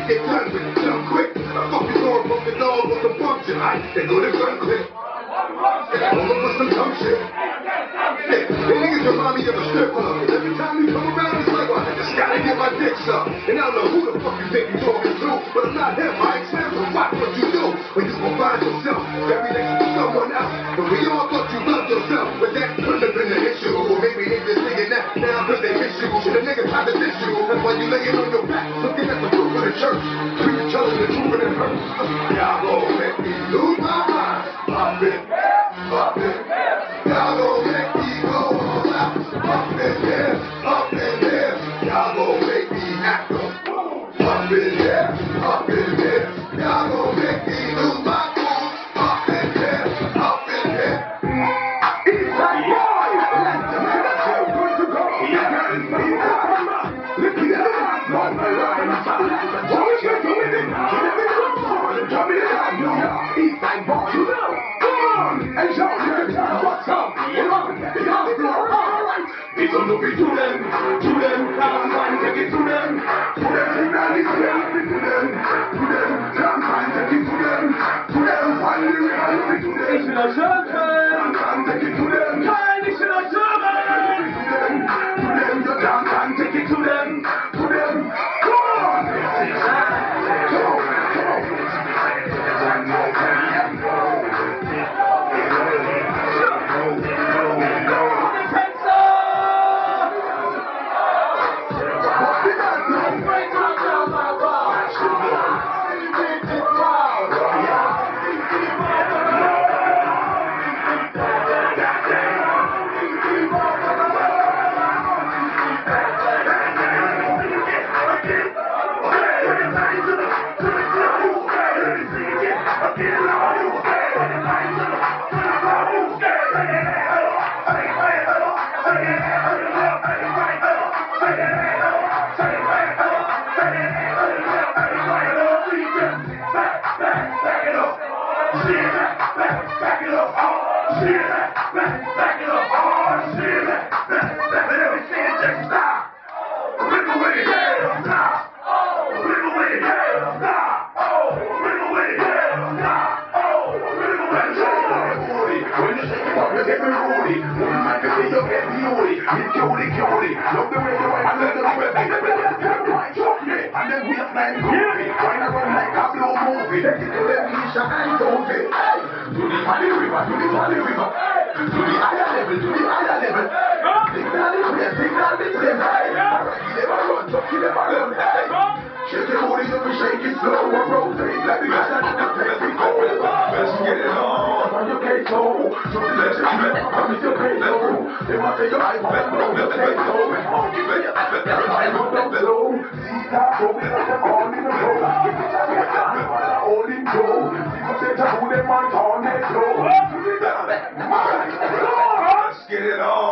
get done with it, done quick. I fuck you going broke the dog with some bump shit. They go to gun clip. All over some dumb shit. Yeah, the niggas remind me of a strip club. Every time you come around, it's like, I just gotta get my dick sucked. And I don't know who the fuck you think you talking to, but I'm not him. I explain to watch what you do when you gon' find yourself very next to someone else. But we all thought you loved yourself, but that couldn't have been the issue. Or maybe they just thinking that now cause they miss you. Shit, a nigga tried to diss you. That's why you laying on your back, looking at the roof of the church. Preacher telling the truth and it hurts. Y'all gon' make me lose my mind. Pop it, pop it. Y'all gon' make me go all out. Up in there, up in there. Y'all gon' make me act up. Up in there, up in there. Y'all gon' make me lose my cool. Up in there, up in there. It's like boy, let's go, good to go. Lift it up, not my rhyme. What you doing? Drop it down, it's like boy, you know. And show me what's up. Alright, it's on the beat to them, come on, take it to them, finally to them, come on, take it to them, finally reality to them. Ich will euch hören, come take it to them, nein, ich will euch hören, to them, you come take it to them, come on, Let's get it on.